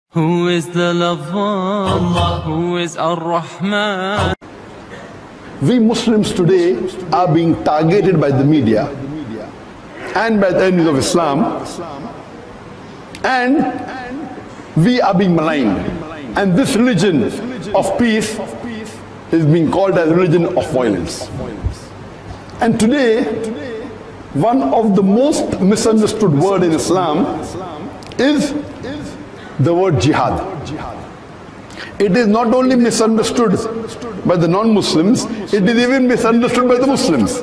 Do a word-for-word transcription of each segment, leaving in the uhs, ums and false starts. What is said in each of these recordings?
Who is the lover? Allah. Who is Ar-Rahman? We Muslims today are being targeted by the media and by the enemies of Islam, and we are being maligned. And this religion of peace is being called as religion of violence. And today, one of the most misunderstood words in Islam is the word jihad. It is not only misunderstood by the non-Muslims, it is even misunderstood by the Muslims.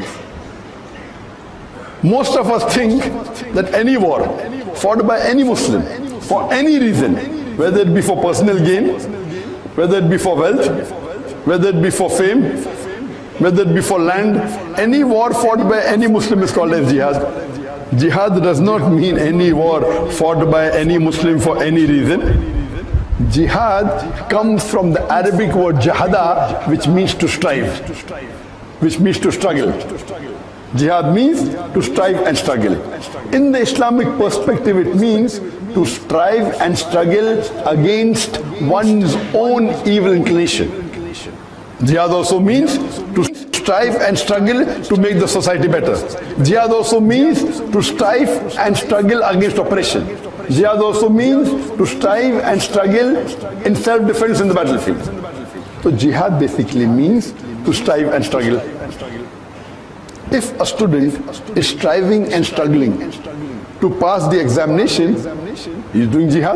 Most of us think that any war fought by any Muslim for any reason, whether it be for personal gain, whether it be for wealth, whether it be for fame, whether it be for land, any war fought by any Muslim is called as jihad. Jihad does not mean any war fought by any Muslim for any reason. Jihad comes from the Arabic word jahada, which means to strive, which means to struggle. Jihad means to strive and struggle. In the Islamic perspective, it means to strive and struggle against one's own evil inclination. Jihad also means to strive and struggle to make the society better. Jihad also means to strive and struggle against oppression. Jihad also means to strive and struggle in self-defense in the battlefield. So jihad basically means to strive and struggle. If a student is striving and struggling to pass the examination, he is doing jihad.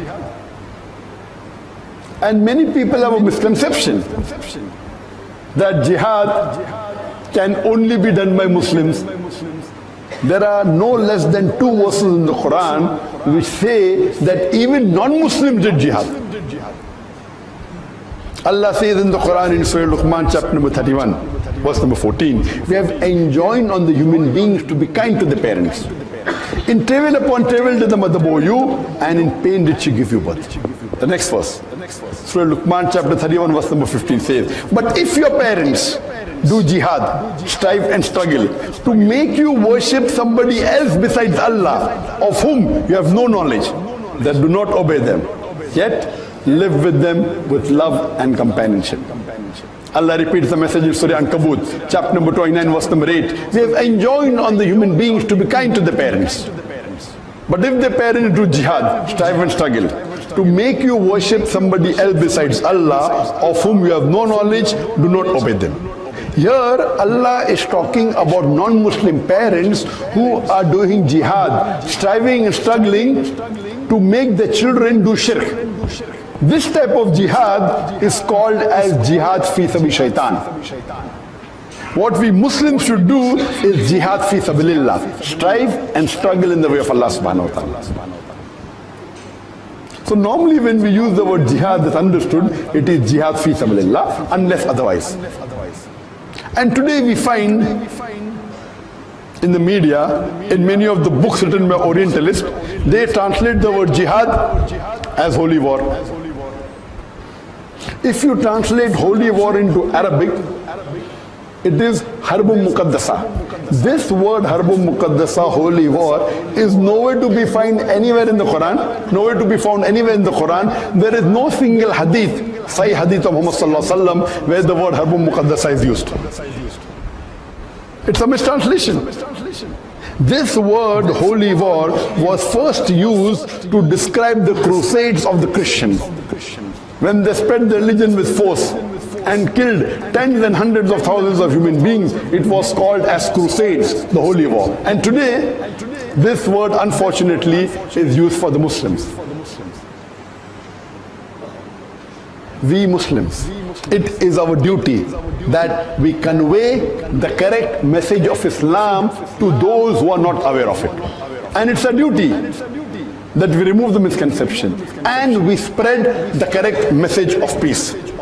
And many people have a misconception that jihad can only be done by Muslims. There are no less than two verses in the Quran which say that even non-Muslims did jihad. Allah says in the Quran in Surah Luqman chapter number thirty-one, verse number fourteen, we have enjoined on the human beings to be kind to the parents. In travail upon travail did the mother bore you, and in pain did she give you birth. The next verse, Surah Luqman chapter thirty-one, verse number fifteen says, but if your parents do jihad, strive and struggle to make you worship somebody else besides Allah, of whom you have no knowledge, that do not obey them, yet live with them with love and companionship. Allah repeats the message in Surah Ankabut, chapter number twenty-nine, verse number eight. We have enjoined on the human beings to be kind to the parents. But if the parents do jihad, strive and struggle to make you worship somebody else besides Allah, of whom you have no knowledge, do not obey them. Here Allah is talking about non-Muslim parents who are doing jihad, striving and struggling to make the children do shirk. This type of jihad is called as jihad fi sabi shaitan. What we Muslims should do is jihad fi sabilillah, strive and struggle in the way of Allah subhanahu wa ta'ala. So normally when we use the word jihad, that's understood, it is jihad fi sabilillah, unless otherwise. And today we find in the media, in many of the books written by Orientalists, they translate the word jihad as holy war. If you translate holy war into Arabic, it is Harbun Muqaddasa. This word Harbun Muqaddasa, holy war, is nowhere to be found anywhere in the Quran, nowhere to be found anywhere in the Quran. There is no single hadith, Sahih hadith of Muhammad sallallahu alaihi wasallam, where the word Harbun Muqaddasa is used. It's a mistranslation. This word holy war was first used to describe the crusades of the Christians. When they spread the religion with force and killed tens and hundreds of thousands of human beings, it was called as crusades, the holy war. And today, this word unfortunately is used for the Muslims. We Muslims, it is our duty that we convey the correct message of Islam to those who are not aware of it. And it's a duty that we remove the misconception and we spread the correct message of peace.